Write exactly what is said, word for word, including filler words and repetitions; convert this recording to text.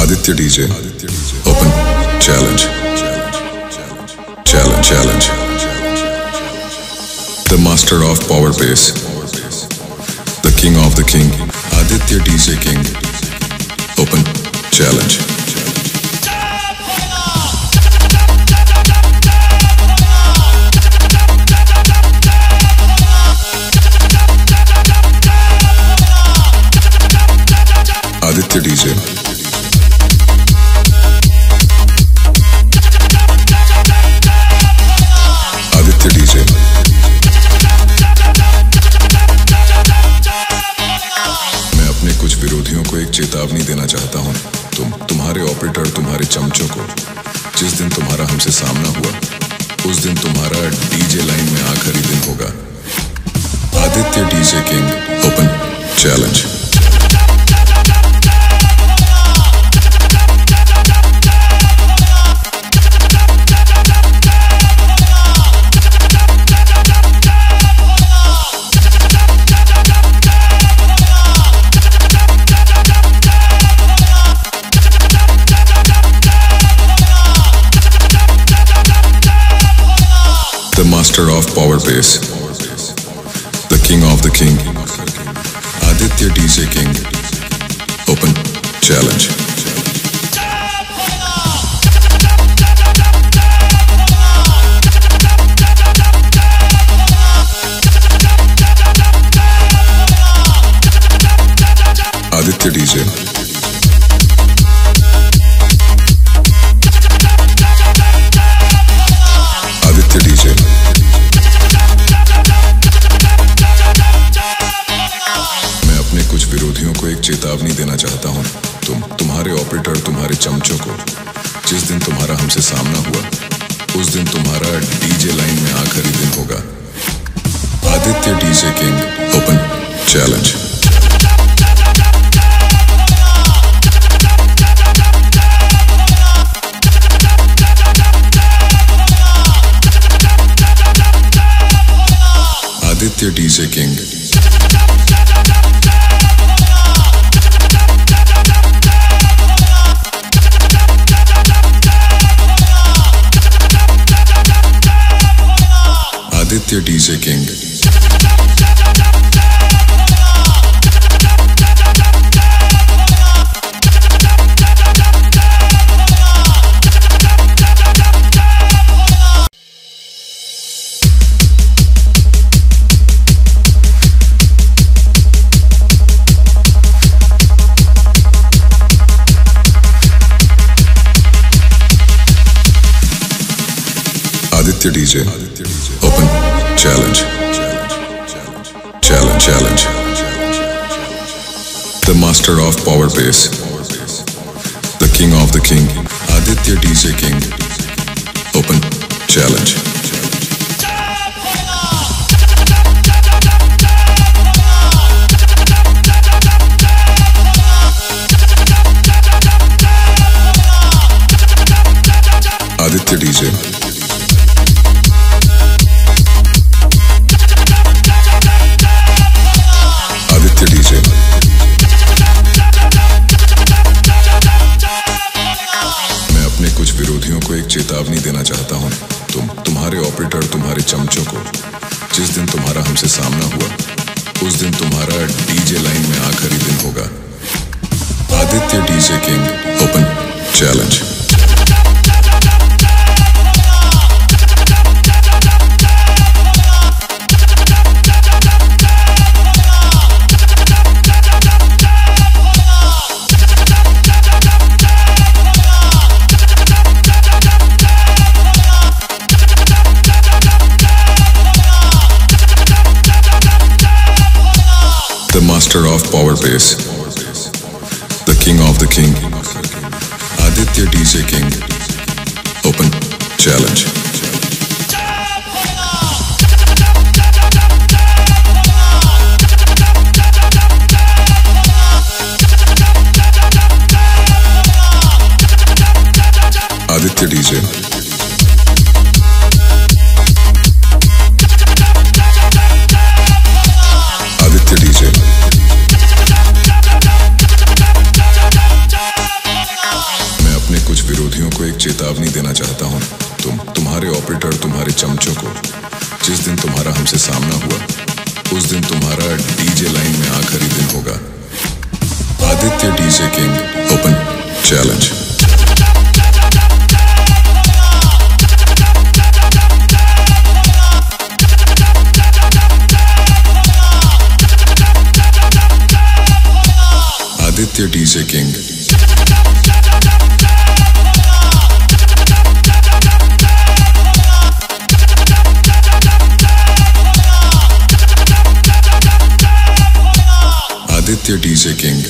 Aditya D J, open challenge, challenge, challenge. The master of power bass, the king of the king, Aditya D J King, open challenge. Aditya D J. Aditya D J. मैं अपने कुछ विरोधियों को एक चेतावनी देना चाहता हूं। तुम तुम्हारे ऑपरेटर तुम्हारे चमचों को जिस दिन तुम्हारा हमसे सामना हुआ उस दिन तुम्हारा डीजे लाइन में आखिरी दिन होगा। Aditya DJ king, open challenge. The master of power bass, the king of the king, Aditya D J King, open challenge. Aditya D J. Aditya D J. मैं अपने कुछ विरोधियों को एक चेतावनी देना चाहता हूं। तुम तुम्हारे ऑपरेटर तुम्हारे चमचों को जिस दिन तुम्हारा हमसे सामना हुआ उस दिन तुम्हारा डीजे लाइन में आखिरी दिन होगा। Aditya DJ king, open challenge. Aditya D J King. Aditya D J King. Aditya D J, open challenge, challenge, challenge. The master of power bass, the king of the king, Aditya D J King, open challenge. Aditya D J. Aditya D J. मैं अपने कुछ विरोधियों को एक चेतावनी देना चाहता हूं। तुम तुम्हारे ऑपरेटर तुम्हारे चमचों को जिस दिन तुम्हारा हमसे सामना हुआ उस दिन तुम्हारा डीजे लाइन में आखिरी दिन होगा। Aditya DJ king, open challenge. The master of power bass, the king of the king, Aditya D J King, open challenge. Aditya D J. Aditya D J. चेतावनी देना चाहता हूँ। तुम तुम्हारे ऑपरेटर तुम्हारे चमचों को, जिस दिन तुम्हारा हमसे सामना हुआ उस दिन तुम्हारा डीजे लाइन में आखिरी दिन होगा। Aditya DJ king open challenge. Aditya DJ king. Aditya DJ king.